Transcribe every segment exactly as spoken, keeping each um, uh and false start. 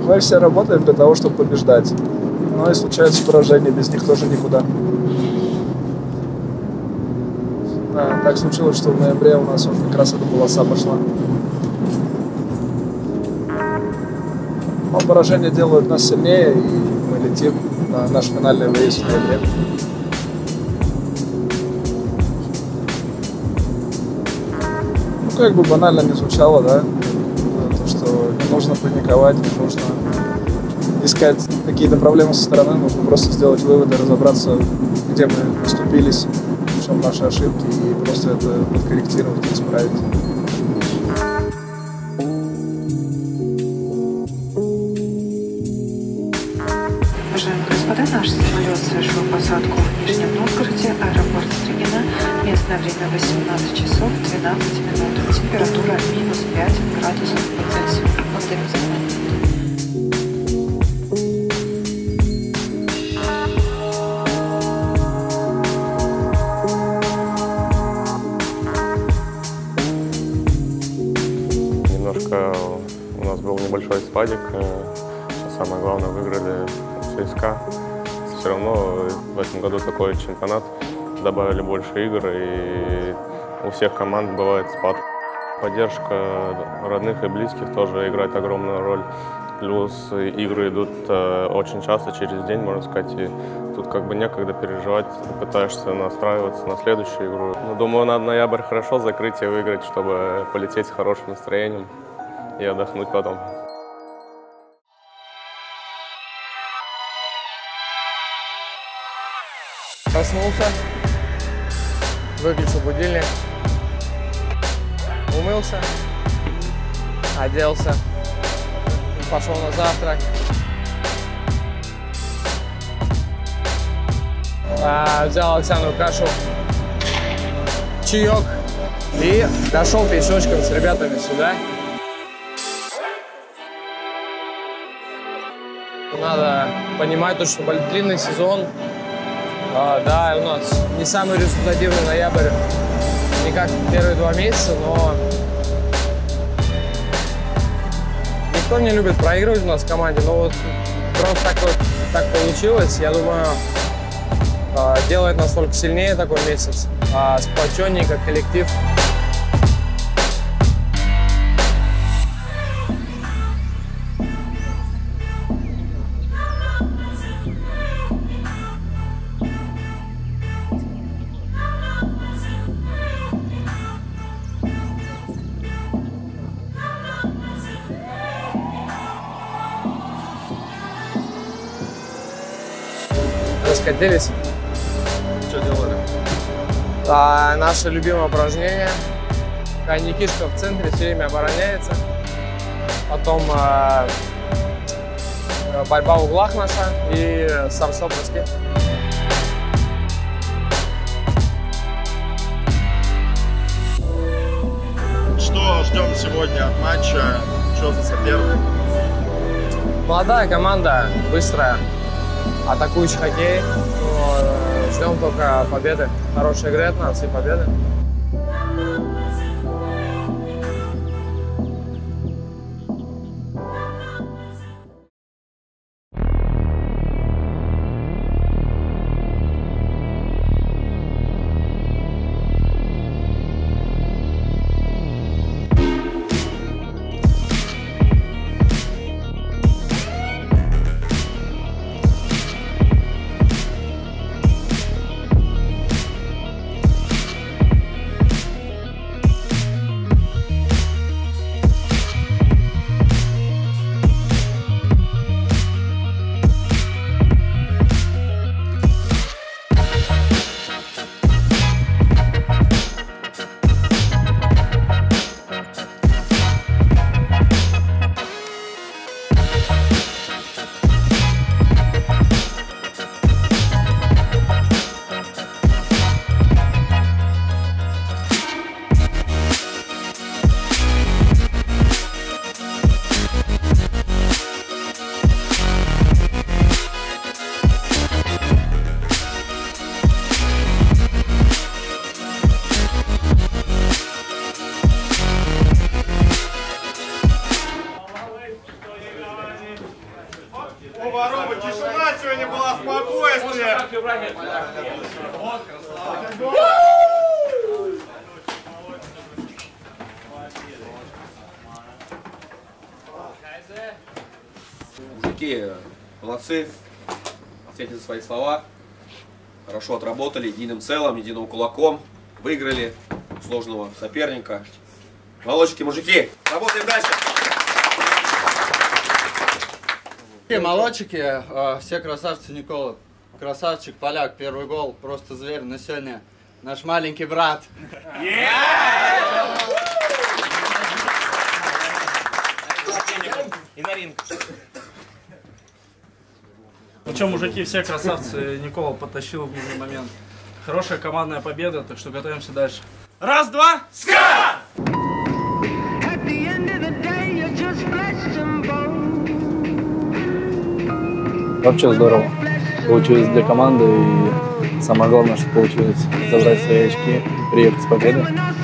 Мы все работаем для того, чтобы побеждать. Но и случаются поражения, без них тоже никуда. Да, так случилось, что в ноябре у нас вот как раз эта полоса пошла. Но поражения делают нас сильнее, и мы летим на наш финальный выезд в ноябре. Ну, как бы банально не звучало, да? То, что не нужно паниковать, не нужно искать какие-то проблемы со стороны, нужно просто сделать выводы, разобраться, где мы оступились, в чем наши ошибки, и просто это подкорректировать и исправить. Уважаемые господа, наш самолет совершил посадку в Нижнем Новгороде, аэропорт Стригино. Местное время восемнадцать часов двенадцать минут. Температура минус пять градусов по Цельсию. Благодарю за внимание. Немножко у нас был небольшой спадик. Самое главное, выиграли ЦСКА. Все равно в этом году такой чемпионат. Добавили больше игр, и у всех команд бывает спад. Поддержка родных и близких тоже играет огромную роль. Плюс игры идут очень часто, через день, можно сказать. И тут как бы некогда переживать, пытаешься настраиваться на следующую игру. Но думаю, надо ноябрь хорошо закрыть и выиграть, чтобы полететь с хорошим настроением и отдохнуть потом. Проснулся, выключил будильник, умылся, оделся, пошел на завтрак, а, взял овсяную кашу, чаек и дошел пешочком с ребятами сюда. Надо понимать, что длинный сезон. А, да, у нас не самый результативный ноябрь, не как первые два месяца, но никто не любит проигрывать у нас в команде, но вот просто так, вот, так получилось. Я думаю, делает нас только сильнее такой месяц, сплоченнее как коллектив. Раскатились. Что делали? А, наше любимое упражнение. Никишка в центре все время обороняется. Потом а, борьба в углах наша и старт-стоп-броски. Что ждем сегодня от матча? Что за соперник? Молодая команда, быстрая. Атакующий хоккей. Ну, ждем только победы. Хорошей игры от нас и победы. Повароба, тишина сегодня была, спокойствие. Мужики молодцы, ответили за свои слова, хорошо отработали единым целым, единым кулаком, выиграли сложного соперника. Молодчики, мужики, работаем дальше! Молодчики, все красавцы. Никола, красавчик, поляк, первый гол, просто зверь. На сегодня наш маленький брат. И на ринг. Ну что, мужики, все красавцы. Никола подтащил в нужный момент. Хорошая командная победа, так что готовимся дальше. Раз, два, ска! Вообще здорово. Получилось для команды, и самое главное, что получилось забрать свои очки, приехать с победой.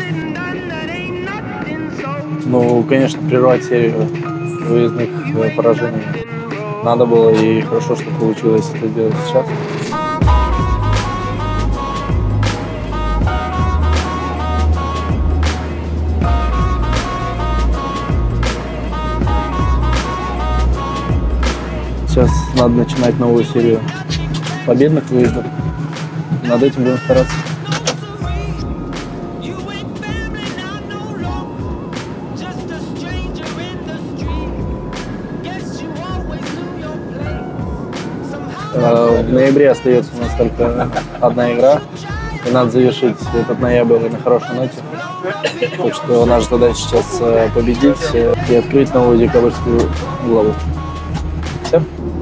Ну, конечно, прервать серию выездных поражений надо было, и хорошо, что получилось это сделать сейчас. Сейчас надо начинать новую серию победных выездов. Над этим будем стараться. В ноябре остается у нас только одна игра. И надо завершить этот ноябрь на хорошей ноте. Так что наша задача сейчас победить и открыть новую декабрьскую главу. Все?